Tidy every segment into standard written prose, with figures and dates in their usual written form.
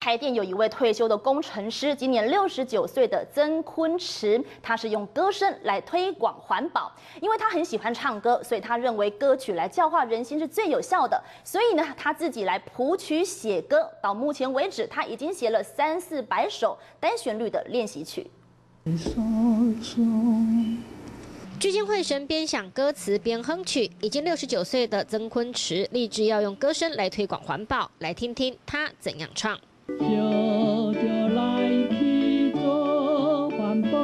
台电有一位退休的工程师，今年69岁的曾坤池，他是用歌声来推广环保，因为他很喜欢唱歌，所以他认为歌曲来教化人心是最有效的，所以呢，他自己来谱曲写歌，到目前为止，他已经写了300-400首单旋律的练习曲。 聚精会神，边想歌词边哼曲。已经69岁的曾坤池立志要用歌声来推广环保，来听听他怎样唱。 来去做环保，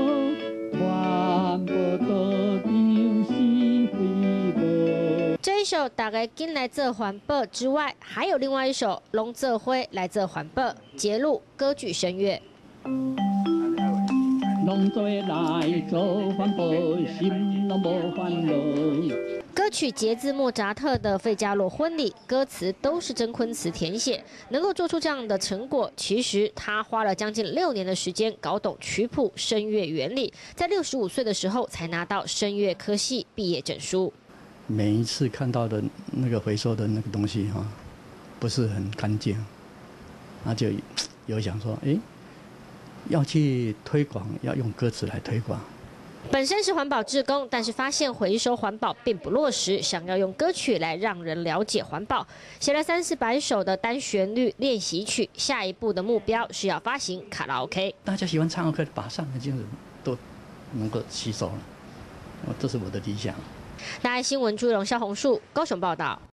环保道就是回报。 这一首大概跟来做环保之外，还有另外一首龙泽辉来做环保，揭露歌剧声乐。 拢做来做环保，心拢无烦恼。 歌曲节自莫扎特的《费加罗婚礼》，歌词都是曾坤池填写。能够做出这样的成果，其实他花了将近6年的时间搞懂曲谱、声乐原理，在65岁的时候才拿到声乐科系毕业证书。 每一次看到的那个回收的那个东西哈，不是很干净，那就有想说，要去推广，要用歌词来推广。 本身是环保志工，但是发现回收环保并不落实，想要用歌曲来让人了解环保，写了300-400首的单旋律练习曲。下一步的目标是要发行卡拉 OK。 大家喜欢唱 OK， 把上的精神都能够吸收了，这是我的理想。 大爱新闻朱荣、萧红树高雄报道。